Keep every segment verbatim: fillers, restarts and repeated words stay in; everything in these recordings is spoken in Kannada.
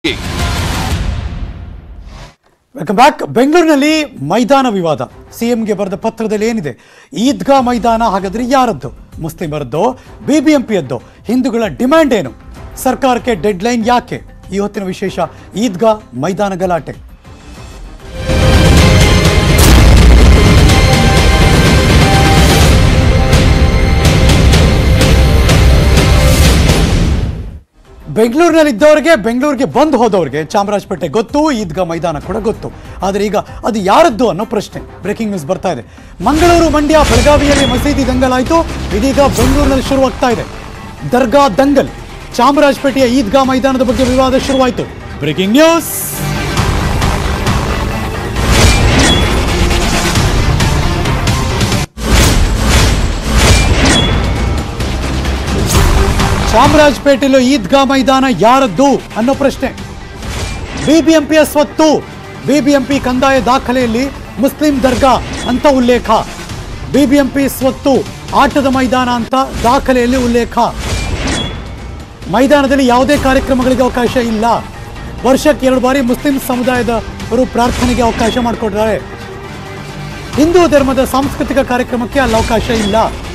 Welcome back. ಬೆಂಗಳೂರಿನಲ್ಲಿ ಮೈದಾನ ವಿವಾದ. ಸಿಎಂಗೆ ಬರೆದ ಪತ್ರದಲ್ಲಿ ಏನಿದೆ? ಈದ್ಗಾ ಮೈದಾನ ಹಾಗಾದ್ರೆ ಯಾರದ್ದು? ಮುಸ್ಲಿಮರದ್ದೋ ಬಿಬಿಎಂಪಿಯದ್ದೋ? ಹಿಂದೂಗಳ ಡಿಮ್ಯಾಂಡ್ ಏನು? ಸರ್ಕಾರಕ್ಕೆ ಡೆಡ್ ಲೈನ್ ಯಾಕೆ? ಈ ಹೊತ್ತಿನ ವಿಶೇಷ ಈದ್ಗಾ ಮೈದಾನ ಗಲಾಟೆ. ಬೆಂಗಳೂರಿನಲ್ಲಿದ್ದವರಿಗೆ, ಬೆಂಗಳೂರಿಗೆ ಬಂದು ಹೋದವರಿಗೆ ಚಾಮರಾಜಪೇಟೆ ಗೊತ್ತು, ಈದ್ಗಾ ಮೈದಾನ ಕೂಡ ಗೊತ್ತು. ಆದರೆ ಈಗ ಅದು ಯಾರದ್ದು ಅನ್ನೋ ಪ್ರಶ್ನೆ. ಬ್ರೇಕಿಂಗ್ ನ್ಯೂಸ್ ಬರ್ತಾ ಇದೆ. ಮಂಗಳೂರು, ಮಂಡ್ಯ, ಬೆಳಗಾವಿಯಲ್ಲಿ ಮಸೀದಿ ದಂಗಲ್ ಆಯಿತು. ಇದೀಗ ಬೆಂಗಳೂರಿನಲ್ಲಿ ಶುರುವಾಗ್ತಾ ಇದೆ ದರ್ಗಾ ದಂಗಲ್. ಚಾಮರಾಜಪೇಟೆಯ ಈದ್ಗಾ ಮೈದಾನದ ಬಗ್ಗೆ ವಿವಾದ ಶುರುವಾಯಿತು. Breaking news. ಚಾಮರಾಜಪೇಟೆಯಲ್ಲೂ ಈದ್ಗಾ ಮೈದಾನ ಯಾರದ್ದು ಅನ್ನೋ ಪ್ರಶ್ನೆ. ಬಿಬಿಎಂಪಿಯ ಸ್ವತ್ತು. ಬಿಬಿಎಂಪಿ ಕಂದಾಯ ದಾಖಲೆಯಲ್ಲಿ ಮುಸ್ಲಿಂ ದರ್ಗಾ ಅಂತ ಉಲ್ಲೇಖ. ಬಿಬಿಎಂಪಿ ಸ್ವತ್ತು, ಆಟದ ಮೈದಾನ ಅಂತ ದಾಖಲೆಯಲ್ಲಿ ಉಲ್ಲೇಖ. ಮೈದಾನದಲ್ಲಿ ಯಾವುದೇ ಕಾರ್ಯಕ್ರಮಗಳಿಗೆ ಅವಕಾಶ ಇಲ್ಲ. ವರ್ಷಕ್ಕೆ ಎರಡು ಬಾರಿ ಮುಸ್ಲಿಂ ಸಮುದಾಯದವರು ಪ್ರಾರ್ಥನೆಗೆ ಅವಕಾಶ ಮಾಡಿಕೊಡ್ತಾರೆ. ಹಿಂದೂ ಧರ್ಮದ ಸಾಂಸ್ಕೃತಿಕ ಕಾರ್ಯಕ್ರಮಕ್ಕೆ ಅಲ್ಲಿ ಅವಕಾಶ ಇಲ್ಲ.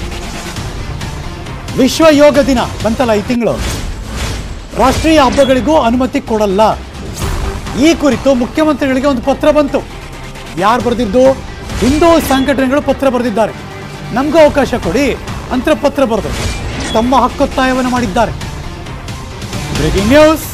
ವಿಶ್ವ ಯೋಗ ದಿನ ಬಂತಲ್ಲ ಈ ತಿಂಗಳು, ರಾಷ್ಟ್ರೀಯ ಹಬ್ಬಗಳಿಗೂ ಅನುಮತಿ ಕೊಡಲ್ಲ. ಈ ಕುರಿತು ಮುಖ್ಯಮಂತ್ರಿಗಳಿಗೆ ಒಂದು ಪತ್ರ ಬಂತು. ಯಾರು ಬರೆದಿದ್ದು? ಹಿಂದೂ ಸಂಘಟನೆಗಳು ಪತ್ರ ಬರೆದಿದ್ದಾರೆ. ನಮಗೂ ಅವಕಾಶ ಕೊಡಿ ಅಂತ ಪತ್ರ ಬರೆದು ತಮ್ಮ ಹಕ್ಕೊತ್ತಾಯವನ್ನು ಮಾಡಿದ್ದಾರೆ. Breaking news.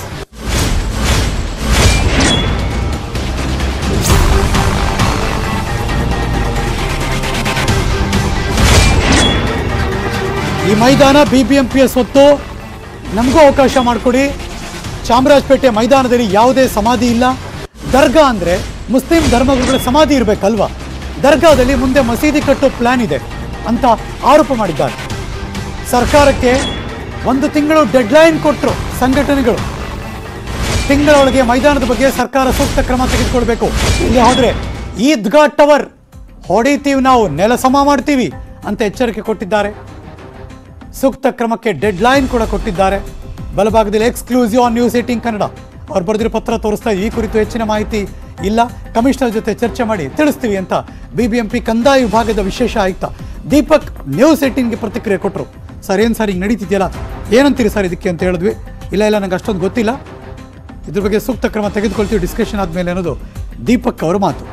ಈ ಮೈದಾನ ಬಿಬಿಎಂಪಿಯ ಸ್ವತ್ತು, ನಮಗೂ ಅವಕಾಶ ಮಾಡಿಕೊಡಿ. ಚಾಮರಾಜಪೇಟೆ ಮೈದಾನದಲ್ಲಿ ಯಾವುದೇ ಸಮಾಧಿ ಇಲ್ಲ. ದರ್ಗಾ ಅಂದರೆ ಮುಸ್ಲಿಂ ಧರ್ಮಗುರುಗಳ ಸಮಾಧಿ ಇರಬೇಕಲ್ವಾ? ದರ್ಗಾದಲ್ಲಿ ಮುಂದೆ ಮಸೀದಿ ಕಟ್ಟೋ ಪ್ಲಾನ್ ಇದೆ ಅಂತ ಆರೋಪ ಮಾಡಿದ್ದಾರೆ. ಸರ್ಕಾರಕ್ಕೆ ಒಂದು ತಿಂಗಳು ಡೆಡ್ಲೈನ್ ಕೊಟ್ಟರು ಸಂಘಟನೆಗಳು. ತಿಂಗಳೊಳಗೆ ಮೈದಾನದ ಬಗ್ಗೆ ಸರ್ಕಾರ ಸೂಕ್ತ ಕ್ರಮ ತೆಗೆದುಕೊಳ್ಬೇಕು. ಇಲ್ಲಿ ಹೋದರೆ ಈದ್ಗಾ ಟವರ್ ಹೊಡಿತೀವಿ, ನಾವು ನೆಲ ಸಮ ಮಾಡ್ತೀವಿ ಅಂತ ಎಚ್ಚರಿಕೆ ಕೊಟ್ಟಿದ್ದಾರೆ. ಸೂಕ್ತ ಕ್ರಮಕ್ಕೆ ಡೆಡ್ ಲೈನ್ ಕೂಡ ಕೊಟ್ಟಿದ್ದಾರೆ. ಬಲಭಾಗದಲ್ಲಿ exclusive on news eighteen Kannada ಅವ್ರು ಬರೆದಿರೋ ಪತ್ರ ತೋರಿಸ್ತಾ ಇದ್ದೀವಿ. ಈ ಕುರಿತು ಹೆಚ್ಚಿನ ಮಾಹಿತಿ ಇಲ್ಲ, ಕಮಿಷನರ್ ಜೊತೆ ಚರ್ಚೆ ಮಾಡಿ ತಿಳಿಸ್ತೀವಿ ಅಂತ ಬಿಬಿಎಂಪಿ ಕಂದಾಯ ವಿಭಾಗದ ವಿಶೇಷ ಆಯುಕ್ತ ದೀಪಕ್ ನ್ಯೂಸ್ ಏಟೀನ್ಗೆ ಪ್ರತಿಕ್ರಿಯೆ ಕೊಟ್ಟರು. ಸರ್ ಏನು ಸರ್ ಹಿಂಗೆ ನಡೀತಿದೆಯಲ್ಲ, ಏನಂತೀರಿ ಸರ್ ಇದಕ್ಕೆ ಅಂತ ಹೇಳಿದ್ವಿ. ಇಲ್ಲ ಇಲ್ಲ ನಂಗೆ ಅಷ್ಟೊಂದು ಗೊತ್ತಿಲ್ಲ, ಇದ್ರ ಬಗ್ಗೆ ಸೂಕ್ತ ಕ್ರಮ ತೆಗೆದುಕೊಳ್ತೀವಿ ಡಿಸ್ಕಷನ್ ಆದಮೇಲೆ ಅನ್ನೋದು ದೀಪಕ್ ಅವರ ಮಾತು.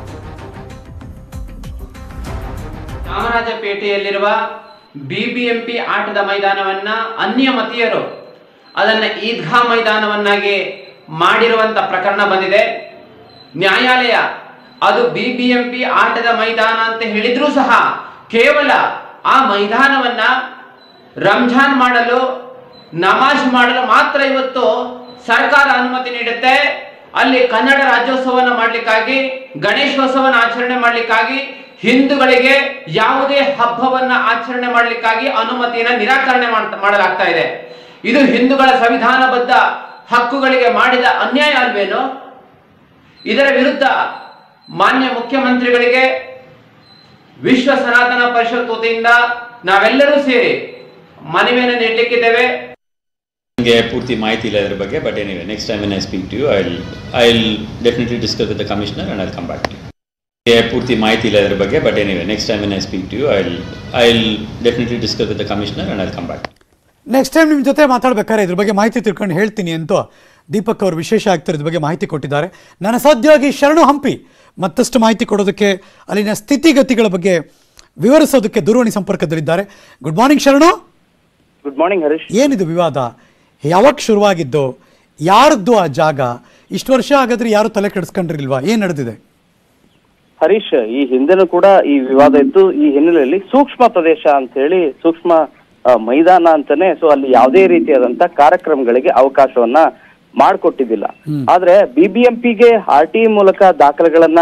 ಚಾಮರಾಜಪೇಟೆಯಲ್ಲಿರುವ ಬಿಬಿಎಂಪಿ ಆಟದ ಮೈದಾನವನ್ನ ಅನ್ಯ ಮತೀಯರು ಅದನ್ನ ಈದ್ಗಾ ಮೈದಾನವನ್ನಾಗಿ ಮಾಡಿರುವಂತ ಪ್ರಕರಣ ಬಂದಿದೆ. ನ್ಯಾಯಾಲಯ ಅದು ಬಿಬಿಎಂಪಿ ಆಟದ ಮೈದಾನ ಅಂತ ಹೇಳಿದ್ರೂ ಸಹ ಕೇವಲ ಆ ಮೈದಾನವನ್ನ ರಂಜಾನ್ ಮಾಡಲು, ನಮಾಜ್ ಮಾಡಲು ಮಾತ್ರ ಇವತ್ತು ಸರ್ಕಾರ ಅನುಮತಿ ನೀಡುತ್ತೆ. ಅಲ್ಲಿ ಕನ್ನಡ ರಾಜ್ಯೋತ್ಸವನ ಮಾಡ್ಲಿಕ್ಕಾಗಿ, ಗಣೇಶೋತ್ಸವನ ಆಚರಣೆ ಮಾಡ್ಲಿಕ್ಕಾಗಿ, ಹಿಂದೂಗಳಿಗೆ ಯಾವುದೇ ಹಬ್ಬವನ್ನ ಆಚರಣೆ ಮಾಡಲಿಕ್ಕಾಗಿ ಅನುಮತಿಯನ್ನ ನಿರಾಕರಣೆ ಮಾಡಲಾಗ್ತಾ ಇದೆ. ಇದು ಹಿಂದೂಗಳ ಸಂವಿಧಾನಬದ್ಧ ಹಕ್ಕುಗಳಿಗೆ ಮಾಡಿದ ಅನ್ಯಾಯ ಅಲ್ವೇನೋ? ಇದರ ವಿರುದ್ಧ ಮಾನ್ಯ ಮುಖ್ಯಮಂತ್ರಿಗಳಿಗೆ ವಿಶ್ವ ಸನಾತನ ಪರಿಷತ್ ವತಿಯಿಂದ ನಾವೆಲ್ಲರೂ ಸೇರಿ ಮನವಿಯನ್ನು ನೀಡಲಿಕ್ಕಿದ್ದೇವೆ. ನನಗೆ ಪೂರ್ತಿ ಮಾಹಿತಿ ಇಲ್ಲ ಇದರ ಬಗ್ಗೆ, but anyway next time when I speak to you I will I will definitely discuss with the commissioner and I will come back to you. ಪೂರ್ತಿ ಮಾಹಿತಿ ಇಲ್ಲ ಇದರ ಬಗ್ಗೆ, but anyway next time when I speak to you I will I will definitely discuss with the commissioner and I will come back. Next time ನಿಮ್ಮ ಜೊತೆ ಮಾತಾಡ್ಬೇಕಾದ್ರೆ ಇದ್ರ ಬಗ್ಗೆ ಮಾಹಿತಿ ತಿಳ್ಕೊಂಡು ಹೇಳ್ತೀನಿ ಅಂತ ದೀಪಕ್ ಅವರು ವಿಶೇಷ ಆಗ್ತಾರೆ ಇದ್ರ ಬಗ್ಗೆ ಮಾಹಿತಿ ಕೊಟ್ಟಿದ್ದಾರೆ. ನನ್ನ ಸಾಧ್ಯವಾಗಿ ಶರಣು ಹಂಪಿ ಮತ್ತಷ್ಟು ಮಾಹಿತಿ ಕೊಡೋದಕ್ಕೆ, ಅಲ್ಲಿನ ಸ್ಥಿತಿಗತಿಗಳ ಬಗ್ಗೆ ವಿವರಿಸೋದಕ್ಕೆ ದೂರವಾಣಿ ಸಂಪರ್ಕದಲ್ಲಿದ್ದಾರೆ. Good morning Sharanu. Good morning Harish. ಏನಿದು ವಿವಾದ? ಯಾವಾಗ ಶುರುವಾಗಿದ್ದು? ಯಾರದ್ದು ಆ ಜಾಗ? ಇಷ್ಟು ವರ್ಷ ಹಾಗಾದ್ರೆ ಯಾರು ತಲೆ ಕೆಡಿಸ್ಕೊಂಡಿರ್ಲಿಲ್ವಾ? ಏನ್ ನಡೆದಿದೆ ಹರೀಶ್? ಈ ಹಿಂದೆನೂ ಕೂಡ ಈ ವಿವಾದ ಇದ್ದು, ಈ ಹಿನ್ನೆಲೆಯಲ್ಲಿ ಸೂಕ್ಷ್ಮ ಪ್ರದೇಶ ಅಂತ ಹೇಳಿ, ಸೂಕ್ಷ್ಮ ಮೈದಾನ ಅಂತಾನೆ, ಸೊ ಅಲ್ಲಿ ಯಾವುದೇ ರೀತಿಯಾದಂತ ಕಾರ್ಯಕ್ರಮಗಳಿಗೆ ಅವಕಾಶವನ್ನ ಮಾಡಿಕೊಟ್ಟಿದ್ದಿಲ್ಲ. ಆದ್ರೆ ಬಿಬಿಎಂಪಿಗೆ ಆರ್ ಟಿ ಮೂಲಕ ದಾಖಲೆಗಳನ್ನ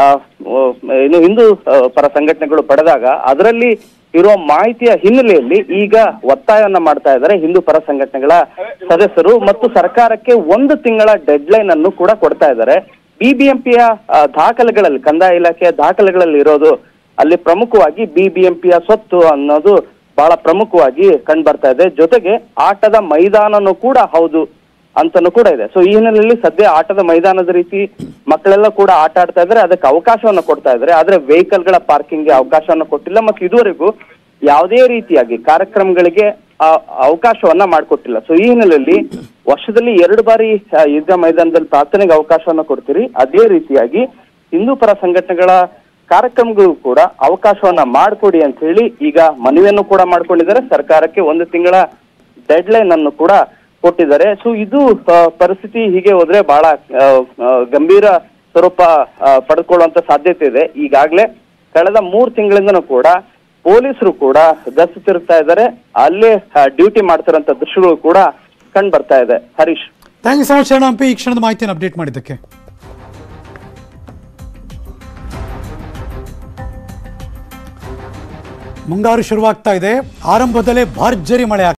ಏನು ಹಿಂದೂ ಪರ ಸಂಘಟನೆಗಳು ಪಡೆದಾಗ ಅದರಲ್ಲಿ ಇರುವ ಮಾಹಿತಿಯ ಹಿನ್ನೆಲೆಯಲ್ಲಿ ಈಗ ಒತ್ತಾಯವನ್ನ ಮಾಡ್ತಾ ಇದ್ದಾರೆ ಹಿಂದೂ ಪರ ಸಂಘಟನೆಗಳ ಸದಸ್ಯರು ಮತ್ತು ಸರ್ಕಾರಕ್ಕೆ ಒಂದು ತಿಂಗಳ ಡೆಡ್ ಲೈನ್ ಅನ್ನು ಕೂಡ ಕೊಡ್ತಾ ಇದ್ದಾರೆ. ಬಿಬಿಎಂಪಿಯ ದಾಖಲೆಗಳಲ್ಲಿ, ಕಂದಾಯ ಇಲಾಖೆಯ ದಾಖಲೆಗಳಲ್ಲಿ ಇರೋದು ಅಲ್ಲಿ ಪ್ರಮುಖವಾಗಿ ಬಿಬಿಎಂಪಿಯ ಸ್ವತ್ತು ಅನ್ನೋದು ಬಹಳ ಪ್ರಮುಖವಾಗಿ ಕಂಡು ಬರ್ತಾ ಇದೆ. ಜೊತೆಗೆ ಆಟದ ಮೈದಾನನೂ ಕೂಡ ಹೌದು ಅಂತನೂ ಕೂಡ ಇದೆ. ಸೊ ಈ ಹಿನ್ನೆಲೆಯಲ್ಲಿ ಸದ್ಯ ಆಟದ ಮೈದಾನದ ರೀತಿ ಮಕ್ಕಳೆಲ್ಲ ಕೂಡ ಆಟ ಆಡ್ತಾ ಇದ್ದಾರೆ, ಅದಕ್ಕೆ ಅವಕಾಶವನ್ನ ಕೊಡ್ತಾ ಇದ್ದಾರೆ. ಆದ್ರೆ ವೆಹಿಕಲ್ ಗಳ ಪಾರ್ಕಿಂಗ್ಗೆ ಅವಕಾಶವನ್ನ ಕೊಟ್ಟಿಲ್ಲ ಮತ್ತು ಇದುವರೆಗೂ ಯಾವುದೇ ರೀತಿಯಾಗಿ ಕಾರ್ಯಕ್ರಮಗಳಿಗೆ ಅವಕಾಶವನ್ನ ಮಾಡಿಕೊಟ್ಟಿಲ್ಲ. ಸೊ ಈ ಹಿನ್ನೆಲೆಯಲ್ಲಿ ವರ್ಷದಲ್ಲಿ ಎರಡು ಬಾರಿ ಈದ್ಗಾ ಮೈದಾನದಲ್ಲಿ ಪ್ರಾರ್ಥನೆಗೆ ಅವಕಾಶವನ್ನ ಕೊಡ್ತೀರಿ, ಅದೇ ರೀತಿಯಾಗಿ ಹಿಂದೂ ಪರ ಸಂಘಟನೆಗಳ ಕಾರ್ಯಕ್ರಮಗಳು ಕೂಡ ಅವಕಾಶವನ್ನ ಮಾಡಿಕೊಡಿ ಅಂತ ಹೇಳಿ ಈಗ ಮನವಿಯನ್ನು ಕೂಡ ಮಾಡ್ಕೊಂಡಿದ್ದಾರೆ. ಸರ್ಕಾರಕ್ಕೆ ಒಂದು ತಿಂಗಳ ಡೆಡ್ ಲೈನ್ ಅನ್ನು ಕೂಡ ಕೊಟ್ಟಿದ್ದಾರೆ. ಸೊ ಇದು ಪರಿಸ್ಥಿತಿ ಹೀಗೆ ಹೋದ್ರೆ ಬಹಳ ಗಂಭೀರ ಸ್ವರೂಪ ಪಡೆದುಕೊಳ್ಳುವಂತ ಸಾಧ್ಯತೆ ಇದೆ. ಈಗಾಗಲೇ ಕಳೆದ ಮೂರು ತಿಂಗಳಿಂದನೂ ಕೂಡ ಪೊಲೀಸರು ಕೂಡ ಗಸ್ತು ತಿರುಗ್ತಾ ಇದ್ದಾರೆ, ಅಲ್ಲೇ ಡ್ಯೂಟಿ ಮಾಡ್ತಿರೋಂಥ ದೃಶ್ಯಗಳು ಕೂಡ ಕಂಡು ಬರ್ತಾ ಇದೆ. Harish, thank you so much Sharana Hampi, ಈ ಕ್ಷಣದ ಮಾಹಿತಿಯನ್ನು ಅಪ್ಡೇಟ್ ಮಾಡಿದ್ದಕ್ಕೆ. ಮುಂಗಾರು ಶುರುವಾಗ್ತಾ ಇದೆ, ಆರಂಭದಲ್ಲೇ ಭರ್ಜರಿ ಮಳೆ